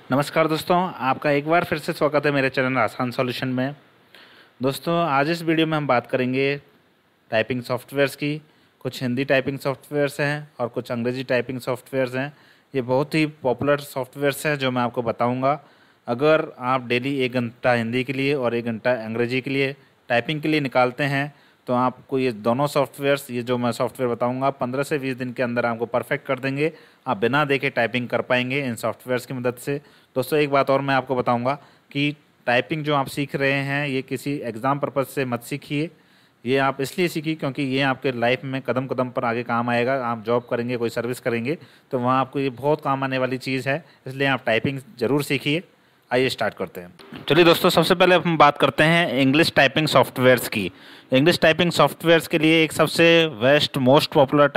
नमस्कार दोस्तों, आपका एक बार फिर से स्वागत है मेरे चैनल आसान सॉल्यूशन में। दोस्तों, आज इस वीडियो में हम बात करेंगे टाइपिंग सॉफ्टवेयर्स की। कुछ हिंदी टाइपिंग सॉफ्टवेयर्स हैं और कुछ अंग्रेजी टाइपिंग सॉफ्टवेयर्स हैं। ये बहुत ही पॉपुलर सॉफ्टवेयर्स हैं जो मैं आपको बताऊंगा। अगर आप डेली 1 घंटा हिंदी के लिए और 1 घंटा अंग्रेजी के लिए टाइपिंग के लिए निकालते हैं तो आपको ये दोनों सॉफ्टवेयर्स, ये जो मैं सॉफ्टवेयर बताऊंगा, 15 से 20 दिन के अंदर आपको परफेक्ट कर देंगे। आप बिना देखे टाइपिंग कर पाएंगे इन सॉफ्टवेयर्स की मदद से। दोस्तों, एक बात और मैं आपको बताऊंगा कि टाइपिंग जो आप सीख रहे हैं ये किसी एग्ज़ाम पर्पज़ से मत सीखिए। ये आप इसलिए सीखिए क्योंकि ये आपके लाइफ में कदम कदम पर आगे काम आएगा। आप जॉब करेंगे, कोई सर्विस करेंगे तो वहाँ आपको ये बहुत काम आने वाली चीज़ है, इसलिए आप टाइपिंग ज़रूर सीखिए। आइए स्टार्ट करते हैं। चलिए दोस्तों, सबसे पहले हम बात करते हैं इंग्लिश टाइपिंग सॉफ्टवेयर्स की। इंग्लिश टाइपिंग सॉफ्टवेयर्स के लिए एक सबसे best most popular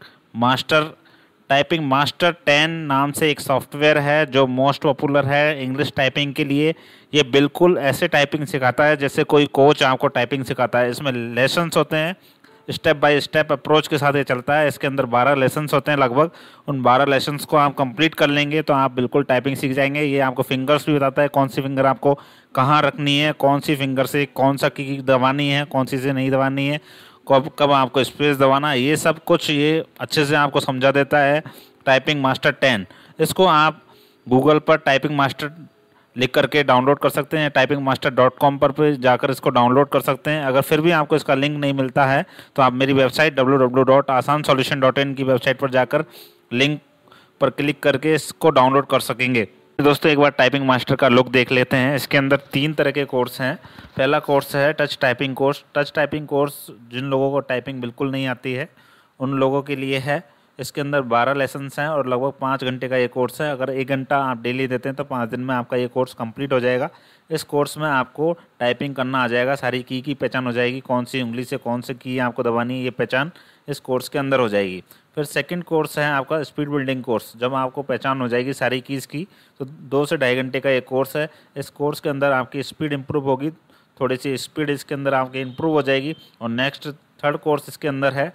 typing master 10 नाम से एक सॉफ्टवेयर है जो मोस्ट पॉपुलर है इंग्लिश टाइपिंग के लिए। ये बिल्कुल ऐसे टाइपिंग सिखाता है जैसे कोई कोच आपको टाइपिंग सिखाता है। इसमें लेसन्स होते हैं, स्टेप बाय स्टेप अप्रोच के साथ ये चलता है। इसके अंदर 12 लेसन्स होते हैं लगभग। उन 12 लेसन्स को आप कंप्लीट कर लेंगे तो आप बिल्कुल टाइपिंग सीख जाएंगे। ये आपको फिंगर्स भी बताता है, कौन सी फिंगर आपको कहाँ रखनी है, कौन सी फिंगर से कौन सा की दबानी है, कौन सी से नहीं दबानी है, कब कब आपको स्पेस दबाना, ये सब कुछ ये अच्छे से आपको समझा देता है टाइपिंग मास्टर 10। इसको आप गूगल पर टाइपिंग मास्टर लिख करके डाउनलोड कर सकते हैं। typingmaster.com पर जाकर इसको डाउनलोड कर सकते हैं। अगर फिर भी आपको इसका लिंक नहीं मिलता है तो आप मेरी वेबसाइट www.asansolution.in की वेबसाइट पर जाकर लिंक पर क्लिक करके इसको डाउनलोड कर सकेंगे। दोस्तों, एक बार टाइपिंग मास्टर का लुक देख लेते हैं। इसके अंदर 3 तरह के कोर्स हैं। पहला कोर्स है touch typing course. Touch typing course जिन लोगों को टाइपिंग बिल्कुल नहीं आती है उन लोगों के लिए है। इसके अंदर 12 लेसन्स हैं और लगभग 5 घंटे का ये कोर्स है। अगर 1 घंटा आप डेली देते हैं तो 5 दिन में आपका ये कोर्स कंप्लीट हो जाएगा। इस कोर्स में आपको टाइपिंग करना आ जाएगा, सारी की पहचान हो जाएगी, कौन सी उंगली से कौन सी की आपको दबानी है, ये पहचान इस कोर्स के अंदर हो जाएगी। फिर सेकंड कोर्स है आपका स्पीड बिल्डिंग कोर्स। जब आपको पहचान हो जाएगी सारी कीज़ की तो 2 से ढाई घंटे का ये कोर्स है। इस कोर्स के अंदर आपकी स्पीड इंप्रूव होगी, थोड़ी सी स्पीड इसके अंदर आपकी इंप्रूव हो जाएगी। और नेक्स्ट थर्ड कोर्स इसके अंदर है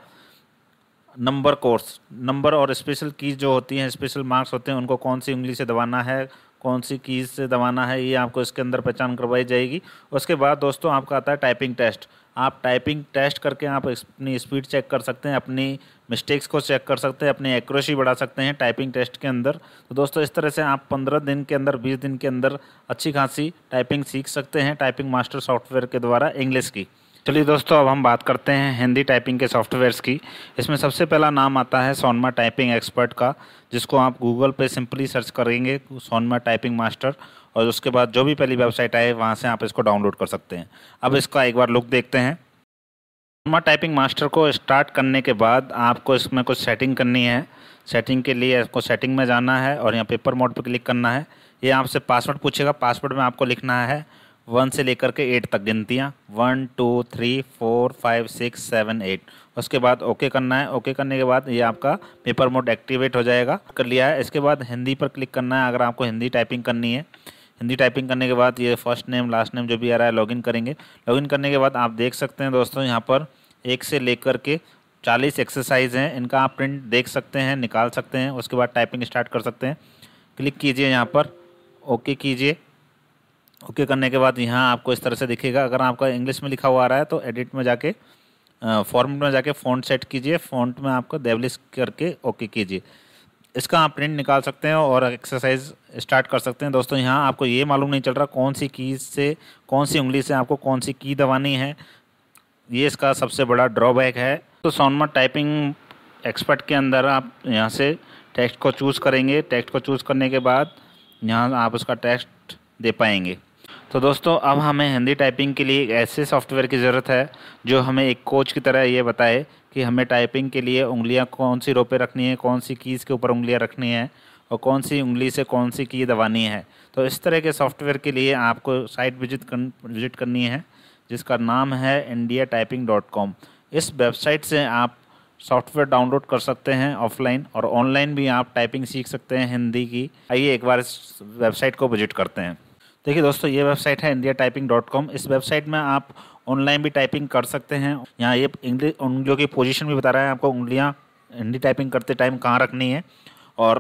नंबर कोर्स। नंबर और स्पेशल कीज जो होती हैं, स्पेशल मार्क्स होते हैं, उनको कौन सी उंगली से दबाना है, कौन सी कीज से दबाना है, ये आपको इसके अंदर पहचान करवाई जाएगी। उसके बाद दोस्तों आपका आता है टाइपिंग टेस्ट। आप टाइपिंग टेस्ट करके आप अपनी स्पीड चेक कर सकते हैं, अपनी मिस्टेक्स को चेक कर सकते हैं, अपनी एक्यूरेसी बढ़ा सकते हैं टाइपिंग टेस्ट के अंदर। तो दोस्तों, इस तरह से आप 15 दिन के अंदर, 20 दिन के अंदर अच्छी खासी टाइपिंग सीख सकते हैं टाइपिंग मास्टर सॉफ्टवेयर के द्वारा इंग्लिश की। चलिए दोस्तों, अब हम बात करते हैं हिंदी टाइपिंग के सॉफ्टवेयर्स की। इसमें सबसे पहला नाम आता है सोनमा टाइपिंग एक्सपर्ट का, जिसको आप गूगल पे सिंपली सर्च करेंगे सोनमा टाइपिंग मास्टर, और उसके बाद जो भी पहली वेबसाइट आए वहाँ से आप इसको डाउनलोड कर सकते हैं। अब इसका एक बार लुक देखते हैं। सोनमा टाइपिंग मास्टर को स्टार्ट करने के बाद आपको इसमें कुछ सेटिंग करनी है। सेटिंग के लिए आपको सेटिंग में जाना है और यहाँ पेपर मोड पर क्लिक करना है। ये आपसे पासवर्ड पूछेगा। पासवर्ड में आपको लिखना है 1 से लेकर के 8 तक गिनतियाँ, 1 2 3 4 5 6 7 8। उसके बाद ओके करना है। ओके करने के बाद ये आपका पेपर मोड एक्टिवेट हो जाएगा। कर लिया है। इसके बाद हिंदी पर क्लिक करना है अगर आपको हिंदी टाइपिंग करनी है। हिंदी टाइपिंग करने के बाद ये फर्स्ट नेम लास्ट नेम जो भी आ रहा है लॉगिन करेंगे। लॉगिन करने के बाद आप देख सकते हैं दोस्तों, यहाँ पर 1 से लेकर के 40 एक्सरसाइज हैं। इनका आप प्रिंट देख सकते हैं, निकाल सकते हैं। उसके बाद टाइपिंग स्टार्ट कर सकते हैं। क्लिक कीजिए यहाँ पर, ओके कीजिए। ओके करने के बाद यहाँ आपको इस तरह से दिखेगा। अगर आपका इंग्लिश में लिखा हुआ आ रहा है तो एडिट में जाके फॉर्मेट में जाके फ़ॉन्ट सेट कीजिए। फ़ॉन्ट में आपको देवलिश करके ओके कीजिए। इसका आप प्रिंट निकाल सकते हैं और एक्सरसाइज स्टार्ट कर सकते हैं। दोस्तों, यहाँ आपको ये मालूम नहीं चल रहा कौन सी कीज से, कौन सी उंगली से आपको कौन सी की दबानी है। ये इसका सबसे बड़ा ड्रॉबैक है। तो सोनमा टाइपिंग एक्सपर्ट के अंदर आप यहाँ से टेक्स्ट को चूज़ करेंगे। टेक्स्ट को चूज़ करने के बाद यहाँ आप उसका टेक्स्ट दे पाएंगे। तो दोस्तों, अब हमें हिंदी टाइपिंग के लिए एक ऐसे सॉफ्टवेयर की ज़रूरत है जो हमें एक कोच की तरह ये बताए कि हमें टाइपिंग के लिए उंगलियां कौन सी रो पे रखनी है, कौन सी कीज़ के ऊपर उंगलियां रखनी है और कौन सी उंगली से कौन सी की दबानी है। तो इस तरह के सॉफ्टवेयर के लिए आपको साइट विजिट करनी है जिसका नाम है indiatyping.com। इस वेबसाइट से आप सॉफ्टवेयर डाउनलोड कर सकते हैं ऑफलाइन, और ऑनलाइन भी आप टाइपिंग सीख सकते हैं हिंदी की। आइए एक बार इस वेबसाइट को विजिट करते हैं। देखिए दोस्तों, ये वेबसाइट है indiatyping.com। इस वेबसाइट में आप ऑनलाइन भी टाइपिंग कर सकते हैं। यहाँ ये इंग्लिश उंगलियों की पोजीशन भी बता रहा है आपको, उंगलियाँ हिंदी टाइपिंग करते टाइम कहाँ रखनी है। और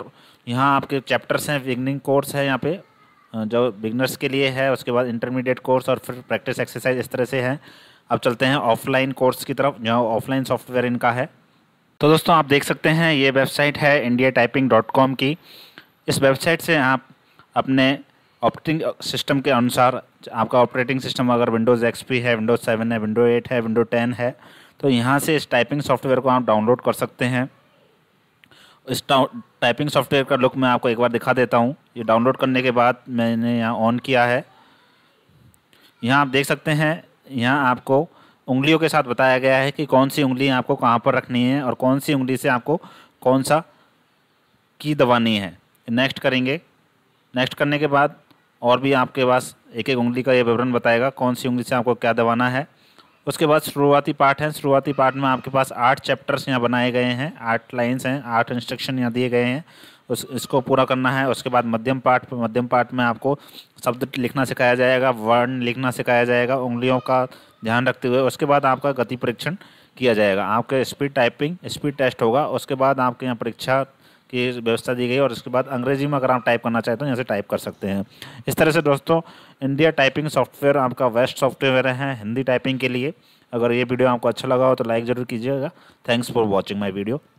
यहाँ आपके चैप्टर्स हैं, बिगनिंग कोर्स है यहाँ पे जो बिगनर्स के लिए है, उसके बाद इंटरमीडिएट कोर्स और फिर प्रैक्टिस एक्सरसाइज इस तरह से हैं। अब चलते हैं ऑफलाइन कोर्स की तरफ, जहाँ ऑफलाइन सॉफ्टवेयर इनका है। तो दोस्तों आप देख सकते हैं ये वेबसाइट है indiatyping.com की। इस वेबसाइट से आप अपने ऑपरेटिंग सिस्टम के अनुसार, आपका ऑपरेटिंग सिस्टम अगर विंडोज़ एक्सपी है, विंडोज़ 7 है, विंडो 8 है, विंडो 10 है, तो यहाँ से इस टाइपिंग सॉफ्टवेयर को आप डाउनलोड कर सकते हैं। इस टाइपिंग सॉफ्टवेयर का लुक मैं आपको एक बार दिखा देता हूँ। ये डाउनलोड करने के बाद मैंने यहाँ ऑन किया है। यहाँ आप देख सकते हैं, यहाँ आपको उंगलियों के साथ बताया गया है कि कौन सी उंगली आपको कहाँ पर रखनी है और कौन सी उंगली से आपको कौन सा की दबानी है। नेक्स्ट करेंगे। नेक्स्ट करने के बाद और भी आपके पास एक एक उंगली का ये विवरण बताएगा कौन सी उंगली से आपको क्या दबाना है। उसके बाद शुरुआती पार्ट है। शुरुआती पार्ट में आपके पास 8 चैप्टर्स यहाँ बनाए गए हैं, 8 लाइन्स हैं, 8 इंस्ट्रक्शन यहाँ दिए गए हैं, इसको पूरा करना है। उसके बाद मध्यम पार्ट में आपको शब्द लिखना सिखाया जाएगा, वर्ण लिखना सिखाया जाएगा उंगलियों का ध्यान रखते हुए। उसके बाद आपका गति परीक्षण किया जाएगा, आपके स्पीड टेस्ट होगा। उसके बाद आपके यहाँ परीक्षा की व्यवस्था दी गई और उसके बाद अंग्रेजी में अगर आप टाइप करना चाहते हो यहाँ से टाइप कर सकते हैं। इस तरह से दोस्तों इंडिया टाइपिंग सॉफ्टवेयर आपका बेस्ट सॉफ्टवेयर है हिंदी टाइपिंग के लिए। अगर ये वीडियो आपको अच्छा लगा हो तो लाइक ज़रूर कीजिएगा। Thanks for watching my video.